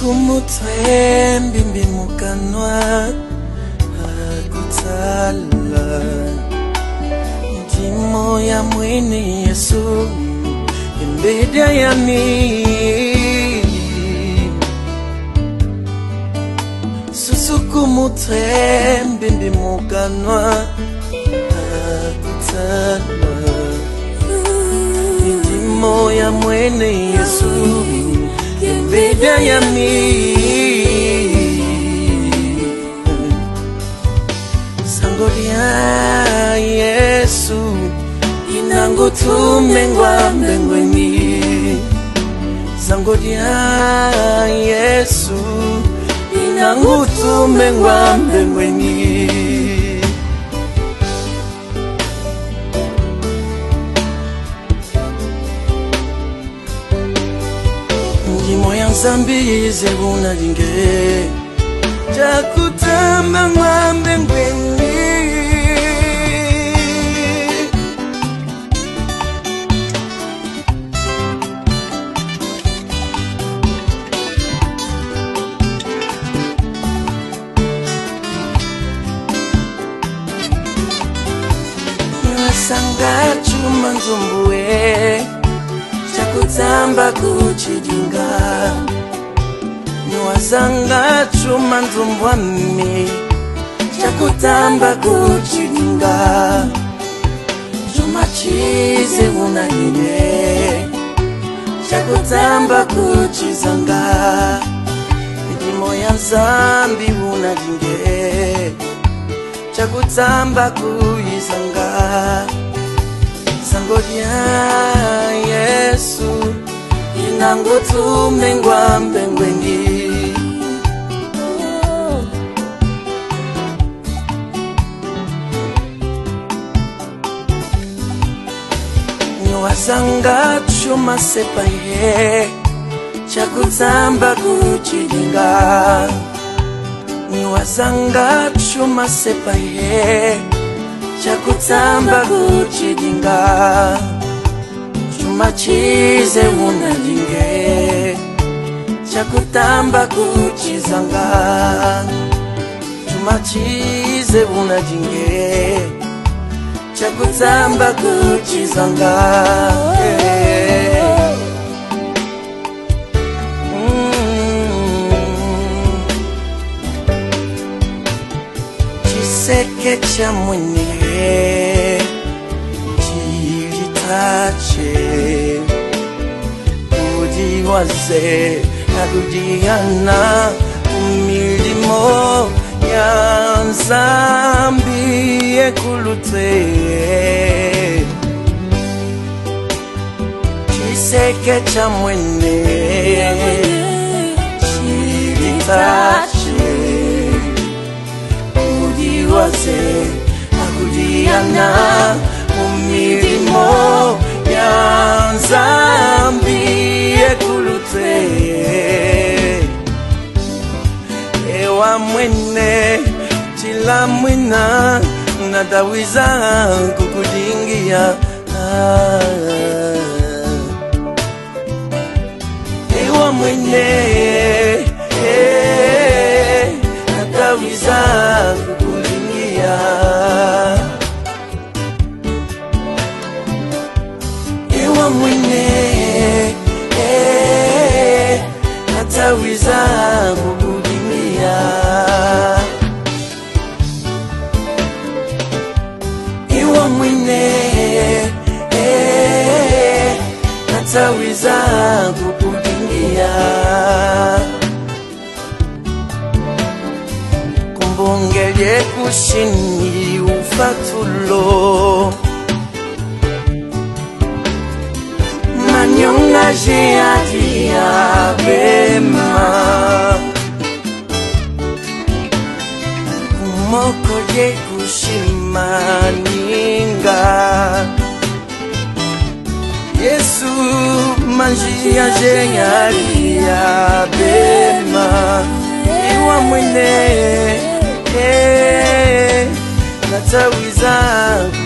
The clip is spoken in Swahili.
kumutwe mbimbi mukanwa akutala ndimo ya mwene Yesu imbedia yami susu kumutwe mbimbi mukanwa akutala ndimo ya mwene Yesu imbedia yami sangoria Yesu inangutume ngwambe ngweni sangoria Yesu inangutume ngwambe ngweni moya nzambi zebuna dinge jakutamba ngwambe ngweni sanga chuma nzumbuwe jakutamba kuchidinga niwazanga chuma nzumbwami jakutamba kuchidinga chuma chize unanine jakutamba kuchizanga idimo ya zambi unadinge jakutamba kuyizanga sangoria Yesu inangutume ngwambe ngweni niwazanga chuma sepaye chakutamba kuchidinga niwazanga chuma sepaye chakutamba kuchidinga chuma chize unadinge chakutamba kuchizanga chuma chize unadinge chakutamba kuchizanga chiseke cha mwene chilitache kujiwaze na kujiana umilimo ya nzambi ekulute chiseke cha mwene chilitache kujiwaze na kujiana umilimo ya nzambi ekulute ewa mwene chila mwina nadawiza kukudingia ewa mwene nadawiza kukudingia ewa mwene nadawiza kukudingia ewa mwene nadawiza kukudingia kumbongelye kushini ufatulo manyonga jeadia bema kumoko ye kushimaninga Yesu manjia jeadia bema iwa mwene natawiza